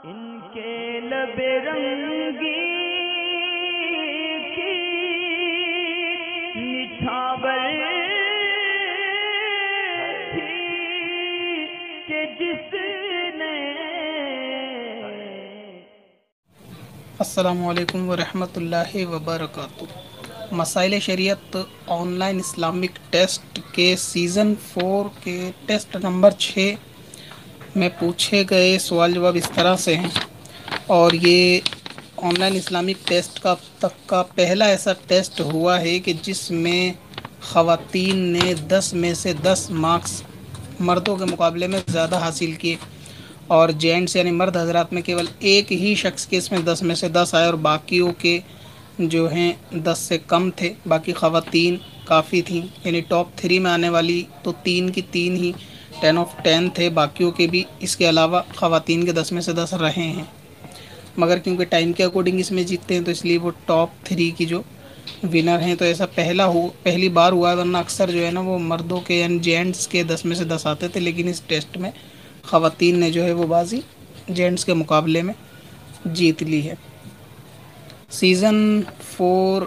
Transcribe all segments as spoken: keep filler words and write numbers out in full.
ان کے لب رنگی کی نچھاور تھی کہ جس نے۔ السلام علیکم ورحمۃ اللہ وبرکاتہ۔ مسائل شریعت آن لائن اسلامک ٹیسٹ کے سیزن فور کے ٹیسٹ نمبر چھ میں پوچھے گئے سوال جواب اس طرح سے ہیں، اور یہ آن لائن اسلامک ٹیسٹ کا اب تک کا پہلا ایسا ٹیسٹ ہوا ہے کہ جس میں خواتین نے دس میں سے دس مارکس مردوں کے مقابلے میں زیادہ حاصل کیے، اور جینٹس یعنی مرد حضرات میں کیول ایک ہی شخص کے اس میں دس میں سے دس آئے، اور باقیوں کے جو ہیں دس سے کم تھے۔ باقی خواتین کافی تھیں، یعنی ٹاپ تھری میں آنے والی تو تین کی تین ہی ٹین آف ٹین تھے، باقیوں کے بھی اس کے علاوہ خواتین کے دس میں سے دس رہے ہیں، مگر کیونکہ ٹائم کے اکارڈنگ اس میں جیتتے ہیں تو اس لیے وہ ٹاپ تھری کی جو ونر ہیں۔ تو ایسا پہلا ہو پہلی بار ہوا ہے، ورنہ اکثر جو ہے نا وہ مردوں کے یعنی جینٹس کے دس میں سے دس آتے تھے، لیکن اس ٹیسٹ میں خواتین نے جو ہے وہ بازی جینٹس کے مقابلے میں جیت لی ہے۔ سیزن فور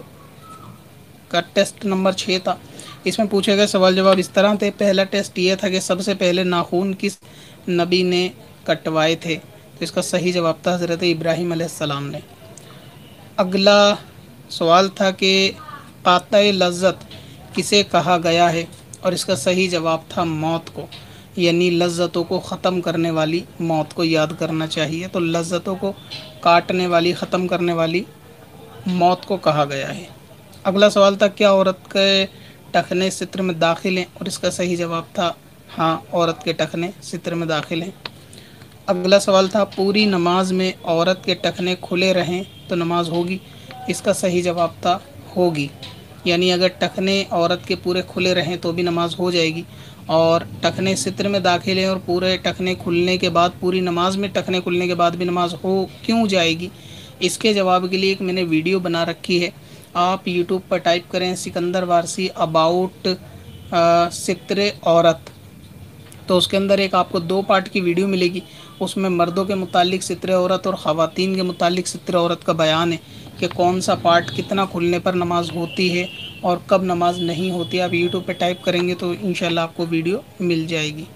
کا ٹیسٹ نمبر چھ تھا۔ اس میں پوچھے گئے سوال جواب اس طرح تھے۔ پہلا ٹیسٹ یہ تھا کہ سب سے پہلے ناخون کس نبی نے کٹوائے تھے؟ تو اس کا صحیح جواب تھا حضرت ابراہیم علیہ السلام نے۔ اگلا سوال تھا کہ قاطع لذت کسے کہا گیا ہے؟ اور اس کا صحیح جواب تھا موت کو، یعنی لذتوں کو ختم کرنے والی موت کو یاد کرنا چاہیے۔ تو لذتوں کو کاٹنے والی ختم کرنے والی موت کو کہا گیا ہے۔ اگلا سوال تھا کیا عورت کے ٹخنے ستر میں داخل ہیں؟ اور اس کا صحیح جواب تھا ہاں، عورت کے ٹخنے ستر میں داخل ہیں۔ اگلا سوال تھا پوری نماز میں عورت کے ٹخنے کھلے رہیں تو نماز ہوگی؟ اس کا صحیح جواب تھا ہوگی، یعنی اگر ٹخنے عورت کے پورے کھلے رہیں تو بھی نماز ہو جائے گی، اور ٹخنے ستر میں داخل ہیں اور پورے ٹخنے کھلنے کے بعد پوری نماز میں ٹخنے کھلنے کے بعد بھی نماز ہو کیوں جائے گی؟ اس کے جواب کے لیے ایک میں نے ویڈیو بنا رکھی ہے، آپ یوٹیوب پر ٹائپ کریں سکندر وارسی اباؤٹ ستر عورت، تو اس کے اندر ایک آپ کو دو پارٹ کی ویڈیو ملے گی۔ اس میں مردوں کے متعلق ستر عورت اور خواتین کے متعلق ستر عورت کا بیان ہے کہ کون سا پارٹ کتنا کھلنے پر نماز ہوتی ہے اور کب نماز نہیں ہوتی۔ آپ یوٹیوب پہ ٹائپ کریں گے تو انشاءاللہ آپ کو ویڈیو مل جائے گی۔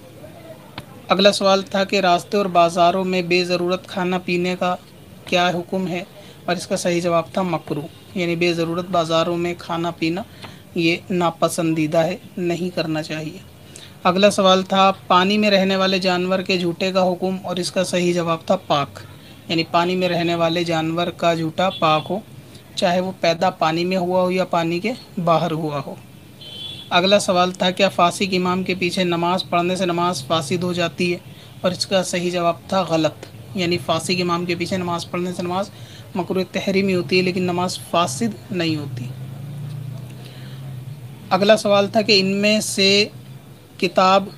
اگلا سوال تھا کہ راستے اور بازاروں میں بے ضرورت کھانا پینے کا کیا حکم ہے؟ اور اس کا صحیح جواب تھا مکروہ، یعنی بے ضرورت بازاروں میں کھانا پینا یہ ناپسندیدہ ہے، نہیں کرنا چاہیے۔ اگلا سوال تھا پانی میں رہنے والے جانور کے جھوٹے کا حکم؟ اور اس کا صحیح جواب تھا پاک، یعنی پانی میں رہنے والے جانور کا جھوٹا پاک ہو، چاہے وہ پیدا پانی میں ہوا ہو یا پانی کے باہر ہوا ہو۔ اگلا سوال تھا کیا فاسق امام کے پیچھے نماز پڑھنے سے نماز فاسد ہو جاتی ہے؟ اور اس کا صحیح جواب تھا غلط، یعنی فاسق امام کے پیچھے نماز پڑھنے سے نماز مکروہ تحریمی ہوتی ہے لیکن نماز فاسد نہیں ہوتی۔ اگلا سوال تھا کہ ان میں سے کتاب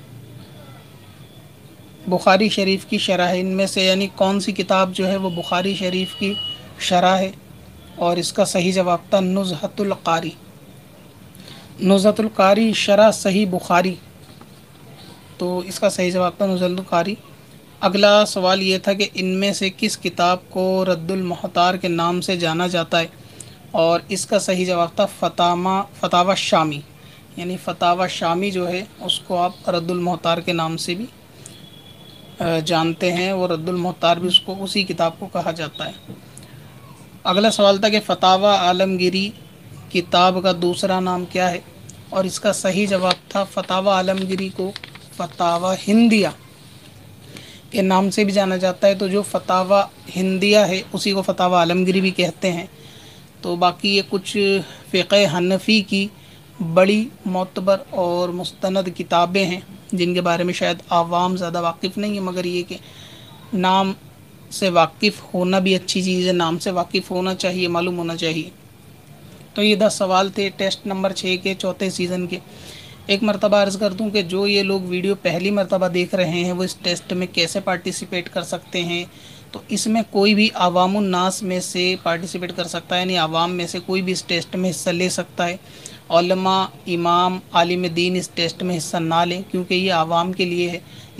بخاری شریف کی شرح ہے، ان میں سے یعنی کون سی کتاب جو ہے وہ بخاری شریف کی شرح ہے؟ اور اس کا صحیح جواب تھا نزہۃ القاری۔ نزہۃ القاری شرح صحیح بخاری، تو اس کا صحیح جواب تھا نزہۃ القاری۔ اگلا سوال یہ تھا کہ ان میں سے کس کتاب کو رد المحتار کے نام سے جانا جاتا ہے؟ اور اس کا صحیح جواب تھا فتاوی فتاوی شامی، یعنی فتاوی شامی جو ہے اس کو آپ رد المحتار کے نام سے بھی جانتے ہیں، وہ رد المحتار بھی اس کو اسی کتاب کو کہا جاتا ہے۔ اگلا سوال تھا کہ فتاوی عالمگیری کتاب کا دوسرا نام کیا ہے؟ اور اس کا صحیح جواب تھا فتاوی عالمگیری کو فتاوی ہندیہ کے نام سے بھی جانا جاتا ہے، تو جو فتاوی ہندیہ ہے اسی کو فتاوی عالمگیری بھی کہتے ہیں۔ تو باقی یہ کچھ فقہ حنفی کی بڑی معتبر اور مستند کتابیں ہیں جن کے بارے میں شاید عوام زیادہ واقف نہیں ہیں، مگر یہ کہ نام سے واقف ہونا بھی اچھی چیز ہے، نام سے واقف ہونا چاہیے، معلوم ہونا چاہیے۔ تو یہ دس سوال تھے ٹیسٹ نمبر چھ کے چوتھے سیزن کے۔ ایک مرتبہ عرض کر دوں کہ جو یہ لوگ ویڈیو پہلی مرتبہ دیکھ رہے ہیں وہ اس ٹیسٹ میں کیسے پارٹیسپیٹ کر سکتے ہیں؟ تو اس میں کوئی بھی عوام الناس میں سے پارٹیسپیٹ کر سکتا ہے، یعنی عوام میں سے کوئی بھی اس ٹیسٹ میں حصہ لے سکتا ہے۔ علماء، امام، عالم دین اس ٹیسٹ میں حصہ نہ لیں کیونکہ یہ عوام کے لیے ہے،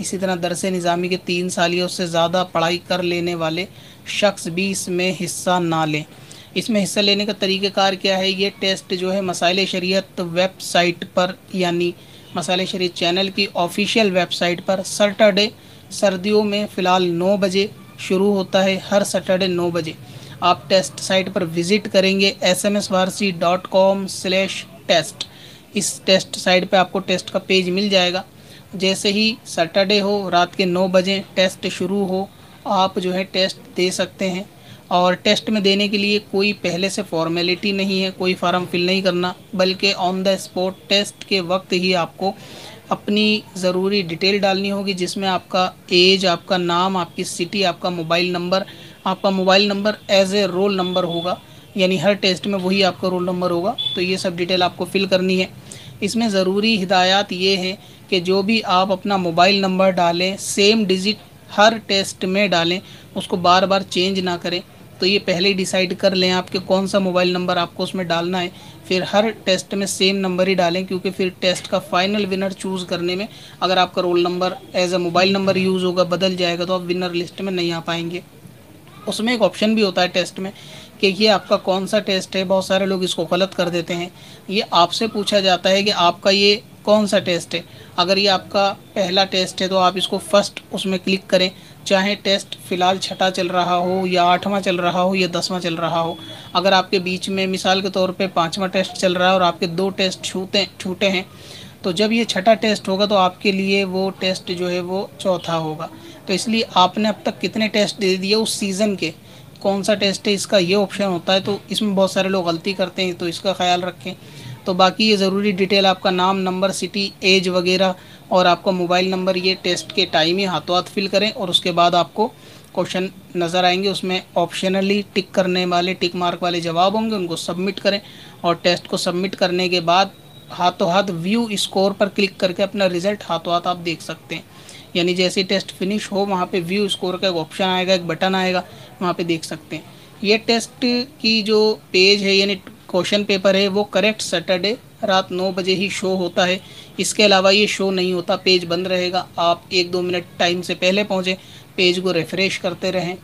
اسی طرح درس نظامی کے تین سال یا اس سے زیادہ پڑھائی کر لینے والے شخص بھی اس میں حصہ نہ لیں۔ اس میں حصہ لینے کا طریقہ کار کیا ہے؟ یہ ٹیسٹ جو ہے مسائل شریعت ویب سائٹ پر، یعنی مسائل شریعت چینل کی آفیشیل ویب سائٹ پر سیٹرڈے سردیوں میں فی الحال نو بجے شروع ہوتا ہے، ہر سیٹرڈے نو بجے۔ آپ ٹیسٹ سائٹ پر وزٹ کریں گے S M S Warsi dot com slash test, اس ٹیسٹ سائٹ پہ آپ کو ٹیسٹ کا پیج مل جائے گا۔ جیسے ہی سیٹرڈے ہو رات کے نو بجے ٹیسٹ شروع ہو، آپ جو ہے ٹیسٹ دے سکتے ہیں۔ اور ٹیسٹ میں دینے کے لیے کوئی پہلے سے فارمیلٹی نہیں ہے، کوئی فارم فل نہیں کرنا، بلکہ آن دا اسپاٹ ٹیسٹ کے وقت ہی آپ کو اپنی ضروری ڈیٹیل ڈالنی ہوگی، جس میں آپ کا ایج، آپ کا نام، آپ کی سٹی، آپ کا موبائل نمبر۔ آپ کا mobile number as a roll number ہوگا، یعنی ہر ٹیسٹ میں وہی آپ کا رول نمبر ہوگا، تو یہ سب ڈیٹیل آپ کو فل کرنی ہے۔ اس میں ضروری ہدایات یہ ہے کہ جو بھی آپ اپنا موبائل نمبر ڈالیں سیم ڈیجٹ ہر ٹیسٹ میں ڈالیں، اس کو بار بار چینج نہ کریں۔ تو یہ پہلے ہی ڈیسائیڈ کر لیں آپ کے کون سا موبائل نمبر آپ کو اس میں ڈالنا ہے، پھر ہر ٹیسٹ میں سیم نمبر ہی ڈالیں، کیونکہ پھر ٹیسٹ کا فائنل ونر چوز کرنے میں اگر آپ کا roll number as a mobile number use ہوگا، بدل جائے گا، تو آپ ونر لسٹ میں نہیں آ پائیں گے۔ اس میں ایک آپشن بھی ہوتا ہے ٹیسٹ میں کہ یہ آپ کا کون سا ٹیسٹ ہے، بہت سارے لوگ اس کو غلط کر دیتے ہیں۔ یہ آپ سے پوچھا جاتا ہے کہ آپ کا یہ کون سا ٹیسٹ ہے۔ اگر یہ آپ کا پہلا ٹیسٹ ہے تو آپ اس کو فرسٹ اس میں کلک کریں، چاہے ٹیسٹ فی الحال چھٹا چل رہا ہو یا آٹھواں چل رہا ہو یا دسواں چل رہا ہو۔ اگر آپ کے بیچ میں مثال کے طور پہ پانچواں ٹیسٹ چل رہا ہے اور آپ کے دو ٹیسٹ چھوٹے چھوٹے ہیں، تو جب یہ چھٹا ٹیسٹ ہوگا تو آپ کے لیے وہ ٹیسٹ جو ہے وہ چوتھا ہوگا۔ تو اس لیے آپ نے اب تک کتنے ٹیسٹ دے دیے اس سیزن کے، کون سا ٹیسٹ ہے، اس کا یہ آپشن ہوتا ہے۔ تو اس میں بہت سارے لوگ غلطی کرتے ہیں، تو اس کا خیال رکھیں۔ تو باقی یہ ضروری ڈیٹیل آپ کا نام، نمبر، سٹی، ایج وغیرہ اور آپ کا موبائل نمبر یہ ٹیسٹ کے ٹائم ہی ہاتھوں ہاتھ فل کریں، اور اس کے بعد آپ کو کوشچن نظر آئیں گے، اس میں آپشنلی ٹک کرنے والے، ٹک مارک والے جواب ہوں گے، ان کو سبمٹ کریں۔ اور ٹیسٹ کو سبمٹ کرنے کے بعد ہاتھوں ہاتھ ویو اسکور پر کلک کر کے اپنا رزلٹ ہاتھوں ہاتھ آپ دیکھ سکتے ہیں، یعنی جیسے ہی ٹیسٹ فنش ہو وہاں پہ ویو اسکور کا ایک آپشن آئے گا، ایک بٹن آئے گا، وہاں پہ دیکھ سکتے ہیں۔ یہ ٹیسٹ کی جو پیج ہے یعنی کوشچن پیپر ہے وہ کریکٹ سیٹرڈے رات نو بجے ہی شو ہوتا ہے، اس کے علاوہ یہ شو نہیں ہوتا، پیج بند رہے گا۔ آپ ایک دو منٹ ٹائم سے پہلے پہنچیں، پیج کو ریفریش کرتے رہیں،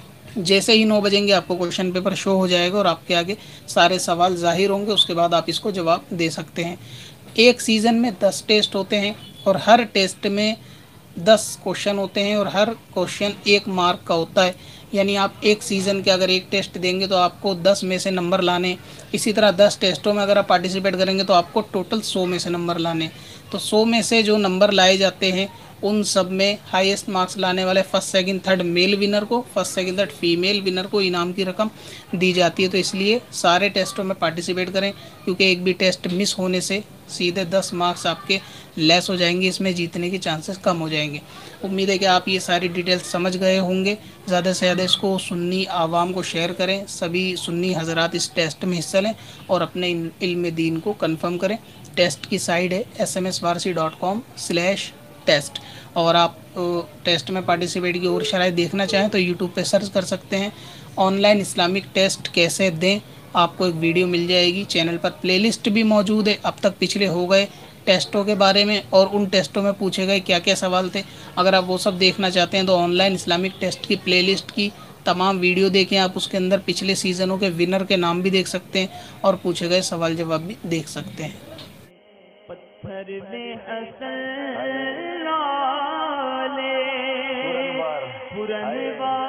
جیسے ہی نو بجیں گے آپ کو کوشچن پیپر شو ہو جائے گا اور آپ کے آگے سارے سوال ظاہر ہوں گے، اس کے بعد آپ اس کو جواب دے سکتے ہیں۔ ایک سیزن میں دس ٹیسٹ ہوتے ہیں اور ہر ٹیسٹ میں دس کوشچن ہوتے ہیں اور ہر کوشچن ایک مارک کا ہوتا ہے، یعنی آپ ایک سیزن کے اگر ایک ٹیسٹ دیں گے تو آپ کو دس میں سے نمبر لانے، اسی طرح دس ٹیسٹوں میں اگر آپ پارٹیسپیٹ کریں گے تو آپ کو ٹوٹل سو میں سے نمبر لانے۔ تو سو میں سے جو نمبر لائے جاتے ہیں ان سب میں ہائیسٹ مارکس لانے والے first second third male winner کو، first second third female winner کو انعام کی رقم دی جاتی ہے۔ تو اس لیے سارے ٹیسٹوں میں پارٹیسپیٹ کریں، کیونکہ ایک بھی ٹیسٹ مس ہونے سے سیدھے دس مارکس آپ کے لیس ہو جائیں گے، اس میں جیتنے کے چانسز کم ہو جائیں گے۔ امید ہے کہ آپ یہ ساری ڈیٹیلز سمجھ گئے ہوں گے۔ زیادہ سے زیادہ اس کو سنی عوام کو شیئر کریں، سبھی سنی حضرات اس ٹیسٹ میں حصہ لیں اور اپنے علم دین کو کنفرم کریں۔ ٹیسٹ کی سائٹ ہے S M S Warsi dot com slash test, اور آپ ٹیسٹ میں پارٹیسپیٹ کی اور شرائط دیکھنا چاہیں تو یوٹیوب پہ سرچ کر سکتے ہیں، آن لائن اسلامک ٹیسٹ کیسے دیں، آپ کو ایک ویڈیو مل جائے گی۔ چینل پر پلے لسٹ بھی موجود ہے، اب تک پچھلے ہو گئے ٹیسٹوں کے بارے میں اور ان ٹیسٹوں میں پوچھے گئے کیا کیا سوال تھے۔ اگر آپ وہ سب دیکھنا چاہتے ہیں تو آن لائن اسلامک ٹیسٹ کی پلے لسٹ کی تمام ویڈیو دیکھیں، آپ اس کے اندر پچھلے سیزنوں کے ونر کے نام بھی دیکھ سکتے ہیں اور پوچھے گئے سوال جواب بھی دیکھ سکتے ہیں۔ پتھر میں حسن لالے پرنوار